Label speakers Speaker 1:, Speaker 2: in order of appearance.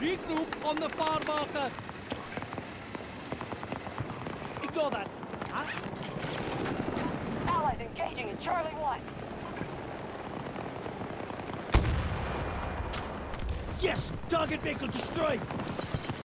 Speaker 1: Regroup on the far marker. Ignore that. Huh?
Speaker 2: Allies engaging in Charlie 1.
Speaker 1: Yes! Target vehicle destroyed!